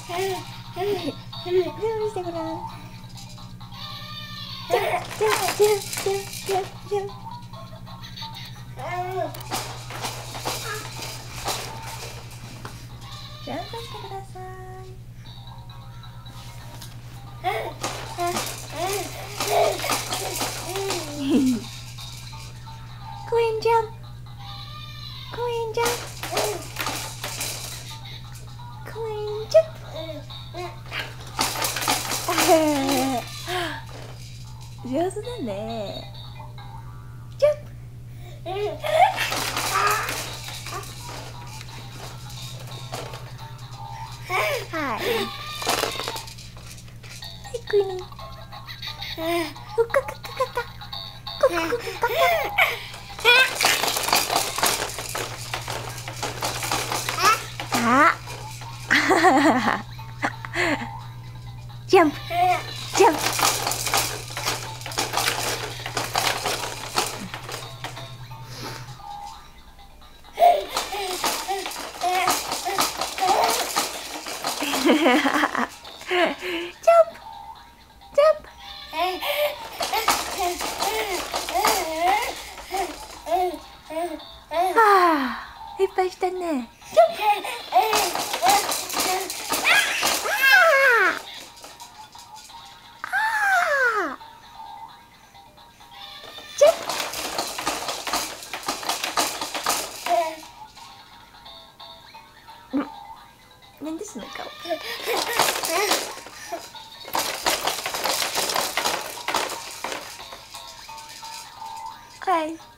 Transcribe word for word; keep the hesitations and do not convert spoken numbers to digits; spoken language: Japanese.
全部してごらん。ジャンジャンジャンジャンジャンジャン。ジャンプしてください。クイーンジャンプ。クイーンジャンプ。クイーンジャンプ。上手だね。ジャンプ。はい。クイーン。ふかかかかか。くくくくかか。あ。ジャンプ。ジャンプ。ジャンプ。ジャンプ。はあ、いっぱいしたね。ジャンプ。なんでその顔。はい。